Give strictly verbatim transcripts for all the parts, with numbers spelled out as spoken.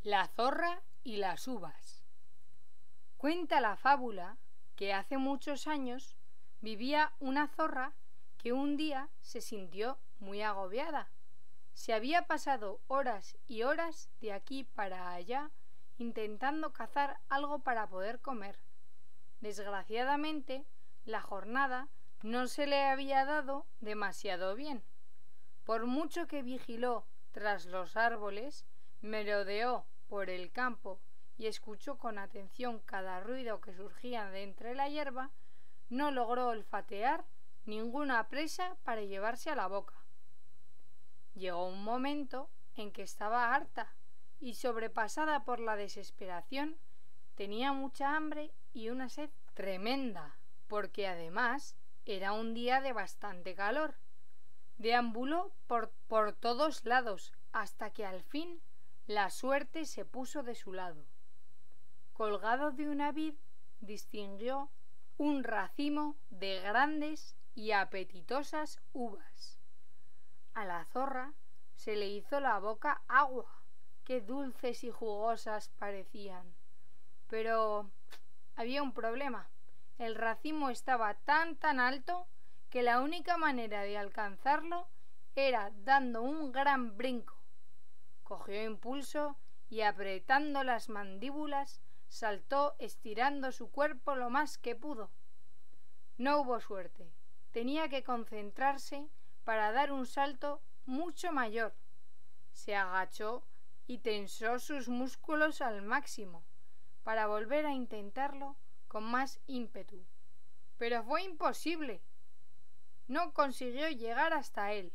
La zorra y las uvas. Cuenta la fábula que hace muchos años vivía una zorra que un día se sintió muy agobiada. Se había pasado horas y horas de aquí para allá intentando cazar algo para poder comer. Desgraciadamente, la jornada no se le había dado demasiado bien. Por mucho que vigiló tras los árboles, merodeó por el campo y escuchó con atención cada ruido que surgía de entre la hierba, no logró olfatear ninguna presa para llevarse a la boca. Llegó un momento en que estaba harta y, sobrepasada por la desesperación, tenía mucha hambre y una sed tremenda, porque además era un día de bastante calor. Deambuló por, por todos lados hasta que al fin la suerte se puso de su lado. Colgado de una vid distinguió un racimo de grandes y apetitosas uvas. A la zorra se le hizo la boca agua. Qué dulces y jugosas parecían. Pero había un problema. El racimo estaba tan tan alto que la única manera de alcanzarlo era dando un gran brinco. Cogió impulso y, apretando las mandíbulas, saltó estirando su cuerpo lo más que pudo. No hubo suerte. Tenía que concentrarse para dar un salto mucho mayor. Se agachó y tensó sus músculos al máximo para volver a intentarlo con más ímpetu. Pero fue imposible. No consiguió llegar hasta él.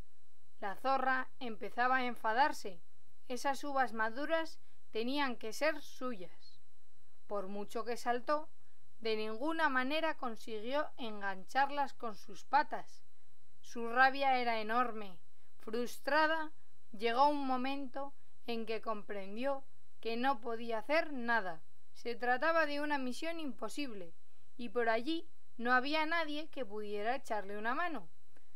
La zorra empezaba a enfadarse. Esas uvas maduras tenían que ser suyas. Por mucho que saltó, de ninguna manera consiguió engancharlas con sus patas. Su rabia era enorme. Frustrada, llegó un momento en que comprendió que no podía hacer nada. Se trataba de una misión imposible, y por allí no había nadie que pudiera echarle una mano.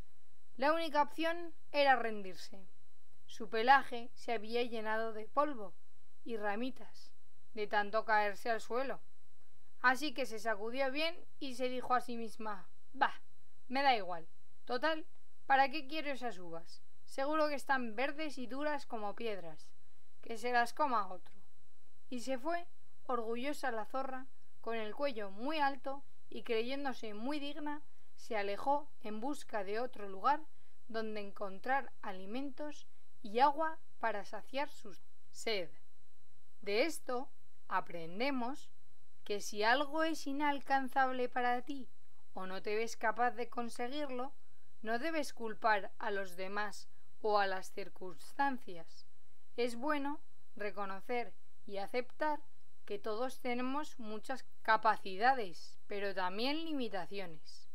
La única opción era rendirse. Su pelaje se había llenado de polvo y ramitas, de tanto caerse al suelo. Así que se sacudió bien y se dijo a sí misma: «Bah, me da igual. Total, ¿para qué quiero esas uvas? Seguro que están verdes y duras como piedras. Que se las coma otro». Y se fue, orgullosa la zorra, con el cuello muy alto y creyéndose muy digna, se alejó en busca de otro lugar donde encontrar alimentos y agua para saciar su sed. De esto aprendemos que si algo es inalcanzable para ti o no te ves capaz de conseguirlo, no debes culpar a los demás o a las circunstancias. Es bueno reconocer y aceptar que todos tenemos muchas capacidades, pero también limitaciones.